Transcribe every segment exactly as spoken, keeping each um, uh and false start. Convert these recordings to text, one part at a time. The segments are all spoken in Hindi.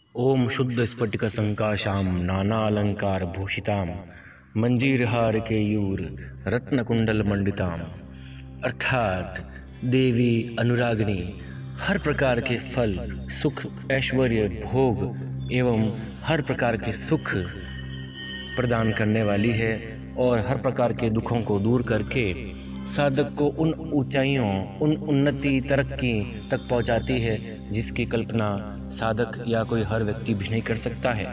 ओम शुद्ध स्फटिक संकाशाम नानालंकार भूषिताम मंजीरहार केयूर रत्न कुंडल मंडिताम। अर्थात देवी अनुरागिनी हर प्रकार के फल, सुख, ऐश्वर्य, भोग एवं हर प्रकार के सुख प्रदान करने वाली है और हर प्रकार के दुखों को दूर करके साधक को उन ऊंचाइयों, उन उन्नति, तरक्की तक पहुंचाती है जिसकी कल्पना साधक या कोई हर व्यक्ति भी नहीं कर सकता है।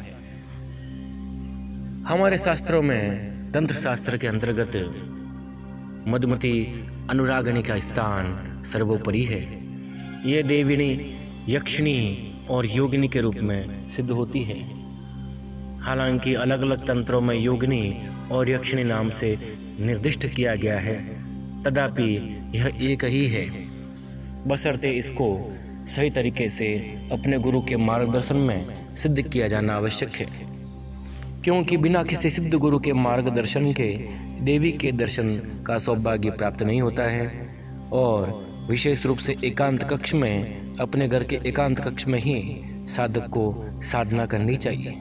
हमारे शास्त्रों में तंत्र शास्त्र के अंतर्गत मधुमती अनुरागिनी का स्थान सर्वोपरि है। यह देविनी, यक्षिणी और योगिनी के रूप में सिद्ध होती है। हालांकि अलग अलग तंत्रों में योगिनी और यक्षिणी नाम से निर्दिष्ट किया गया है, तथापि यह एक ही है, बशर्ते इसको सही तरीके से अपने गुरु के मार्गदर्शन में सिद्ध किया जाना आवश्यक है। क्योंकि बिना किसी सिद्ध गुरु के मार्गदर्शन के देवी के दर्शन का सौभाग्य प्राप्त नहीं होता है और विशेष रूप से एकांत कक्ष में, अपने घर के एकांत कक्ष में ही साधक को साधना करनी चाहिए।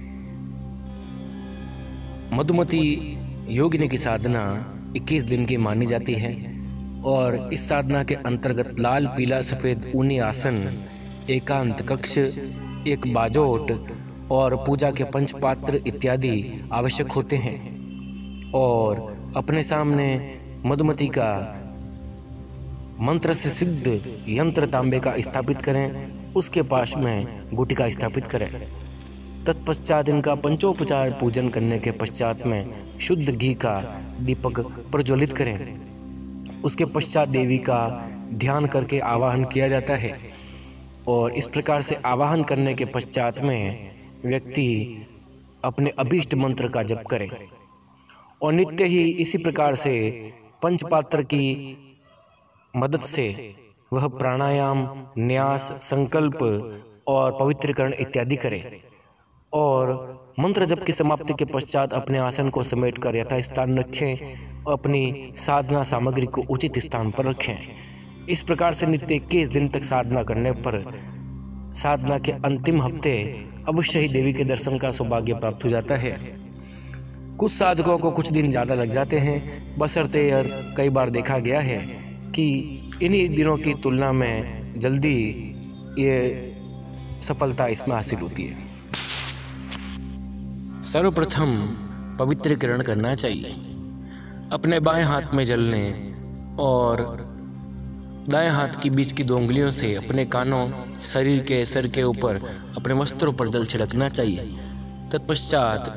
मधुमती योगिनी की साधना इक्कीस दिन की मानी जाती है और इस साधना के अंतर्गत लाल, पीला, सफ़ेद ऊनी आसन, एकांत कक्ष, एक बाजोट और पूजा के पंचपात्र इत्यादि आवश्यक होते हैं। और अपने सामने मधुमती का मंत्र से सिद्ध यंत्र तांबे का स्थापित करें, उसके पास में गुटिका स्थापित करें। तत्पश्चात इनका पंचोपचार पूजन करने के पश्चात में शुद्ध घी का दीपक प्रज्वलित करें। उसके पश्चात देवी का ध्यान करके आवाहन किया जाता है और इस प्रकार से आवाहन करने के पश्चात में व्यक्ति अपने अभीष्ट मंत्र का जप करे और नित्य ही इसी प्रकार से पंचपात्र की मदद से वह प्राणायाम, न्यास, संकल्प और पवित्रीकरण इत्यादि करे और मंत्र जप की समाप्ति के पश्चात अपने आसन को समेट कर यथास्थान रखें और अपनी साधना सामग्री को उचित स्थान पर रखें। इस प्रकार से नित्य इक्कीस दिन तक साधना करने पर साधना के अंतिम हफ्ते अवश्य ही देवी के दर्शन का सौभाग्य प्राप्त हो जाता है। कुछ साधकों को कुछ दिन ज़्यादा लग जाते हैं, बशर्ते यह कई बार देखा गया है कि इन्हीं दिनों की तुलना में जल्दी ये सफलता इसमें हासिल होती है। सर्वप्रथम पवित्रीकरण करना चाहिए। अपने बाएं हाथ में जल लें और दाएं हाथ की बीच की दो उंगलियों से अपने कानों, शरीर के सिर के ऊपर अपने वस्त्रों पर जल छिड़कना चाहिए। तत्पश्चात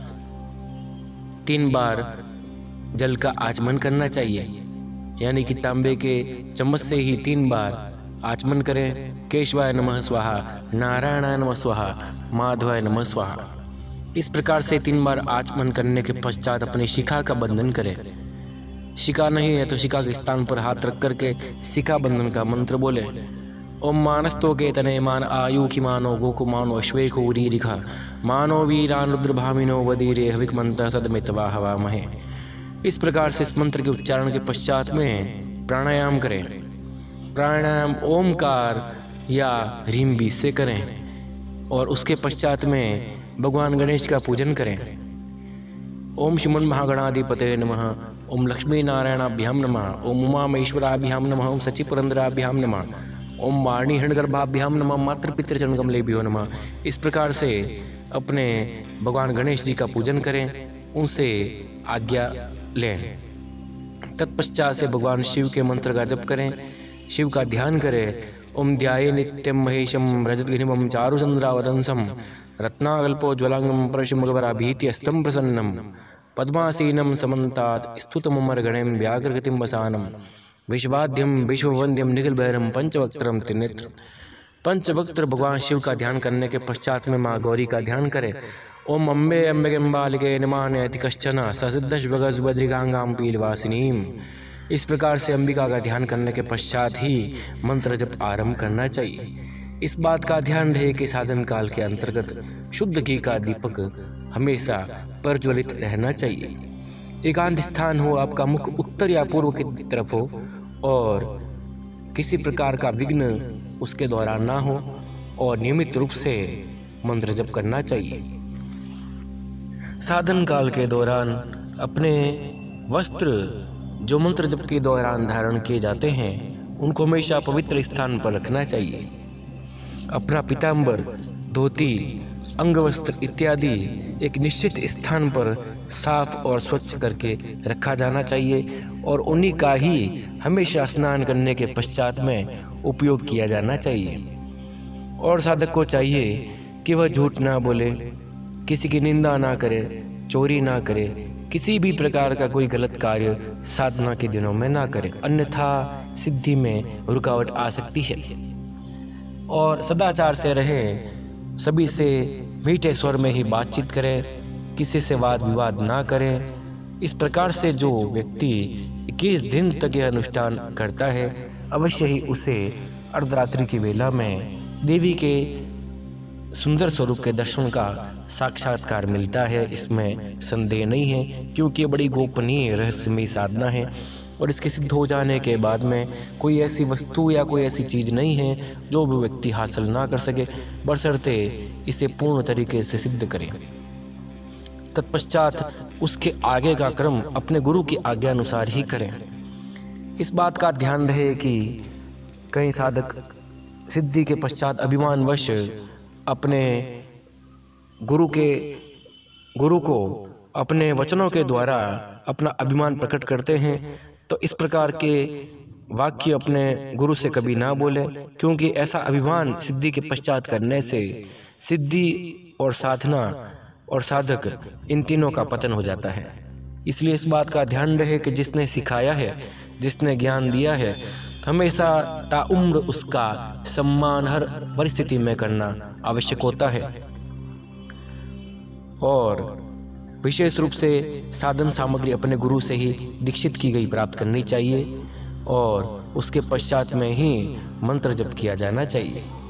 तीन बार जल का आचमन करना चाहिए, यानी कि तांबे के चम्मच से ही तीन बार आचमन करें। केशवाय नमः स्वाहा, नारायणाय नमः स्वाहा, माधवाय नमः स्वाहा। इस प्रकार से तीन बार आचमन करने के पश्चात अपनी शिखा का बंधन करें। शिखा नहीं है तो शिखा के स्थान पर हाथ रख करके शिखा बंधन का मंत्र बोले। ओम मानस्तो के तने मान आयु की मानो गोकु मानो अश्वेको उरीरिखा मानो वीरान रुद्रभामिनो वदीरे हविकमंत सदमितवा हवा महे। इस प्रकार से इस मंत्र के उच्चारण के पश्चात में प्राणायाम करें। प्राणायाम ओमकार या ह्रीम बीज से करें और उसके पश्चात में भगवान गणेश का पूजन करें। ओम श्रीमन महागणाधिपते नमः, ओम लक्ष्मी नारायणाभ्याम नमः, ओम उमा महेश्वराभ्याम नमः, ओम सची पुरंदराभ्याम नमः, ओम वाणी हिरणगर्भाभ्याम नमः, मातृ पितृचरण कमलेभ्यो नमः। इस प्रकार से अपने भगवान गणेश जी का पूजन करें, उनसे आज्ञा लें। तत्पश्चात से भगवान शिव के मंत्र का जप करें, शिव का ध्यान करें। ओम ध्याये नित्यम महेशम रजतघ्निमं चारुचंद्रावदंसम रत्नाकल्पो ज्वलांगम परशुमगवराभीत्यस्तं प्रसन्नम पद्मासीनं समन्तात् स्तुतमुमर्गणें व्याघ्रगतिं वसानं विश्वाद्यं विश्ववंद्यं निखिलभैरं पंचवक्त्रं त्रिनेत्रं। पंचवक्त्र भगवान शिव का ध्यान करने के पश्चात में माँ गौरी का ध्यान करें। ओम अम्बे अम्बिकेम्बालिके नमान्यति कश्चन ससिद्धश्वगजुबद्रिगांगां पीलवासिनीं। इस प्रकार से अंबिका का ध्यान करने के पश्चात ही मंत्र जप आरंभ करना चाहिए। इस बात का ध्यान रहे कि साधन काल के अंतर्गत शुद्ध घी का दीपक हमेशा प्रज्वलित रहना चाहिए। एकांत स्थान हो, आपका मुख उत्तर या पूर्व की तरफ हो और किसी प्रकार का विघ्न उसके दौरान ना हो और नियमित रूप से मंत्र जप करना चाहिए। साधन काल के दौरान अपने वस्त्र जो मंत्र जप के दौरान धारण किए जाते हैं उनको हमेशा पवित्र स्थान पर रखना चाहिए। अपना पीताम्बर, धोती, अंगवस्त्र इत्यादि एक निश्चित स्थान पर साफ और स्वच्छ करके रखा जाना चाहिए और उन्हीं का ही हमेशा स्नान करने के पश्चात में उपयोग किया जाना चाहिए। और साधक को चाहिए कि वह झूठ ना बोले, किसी की निंदा ना करे, चोरी ना करे, किसी भी प्रकार का कोई गलत कार्य साधना के दिनों में ना करे, अन्यथा सिद्धि में रुकावट आ सकती है। और सदाचार से रहें, सभी से मीठे स्वर में ही बातचीत करें, किसी से वाद विवाद ना करें। इस प्रकार से जो व्यक्ति इक्कीस दिन तक यह अनुष्ठान करता है अवश्य ही उसे अर्धरात्रि की वेला में देवी के सुंदर स्वरूप के दर्शन का साक्षात्कार मिलता है। इसमें संदेह नहीं है, क्योंकि बड़ी गोपनीय रहस्यमयी साधना है और इसके सिद्ध हो जाने के बाद में कोई ऐसी वस्तु या कोई ऐसी चीज़ नहीं है जो वो व्यक्ति हासिल ना कर सके, बशर्ते इसे पूर्ण तरीके से सिद्ध करे। तत्पश्चात उसके आगे का क्रम अपने गुरु की आज्ञा अनुसार ही करें। इस बात का ध्यान रहे कि कई साधक सिद्धि के पश्चात अभिमानवश अपने गुरु के गुरु को अपने वचनों के द्वारा अपना अभिमान प्रकट करते हैं। तो इस प्रकार के वाक्य अपने गुरु से कभी ना बोले, क्योंकि ऐसा अभिमान सिद्धि के पश्चात करने से सिद्धि और साधना और साधक इन तीनों का पतन हो जाता है। इसलिए इस बात का ध्यान रहे कि जिसने सिखाया है, जिसने ज्ञान दिया है, हमेशा ताउम्र उसका सम्मान हर परिस्थिति में करना आवश्यक होता है। और विशेष रूप से साधन सामग्री अपने गुरु से ही दीक्षित की गई प्राप्त करनी चाहिए और उसके पश्चात में ही मंत्र जप किया जाना चाहिए।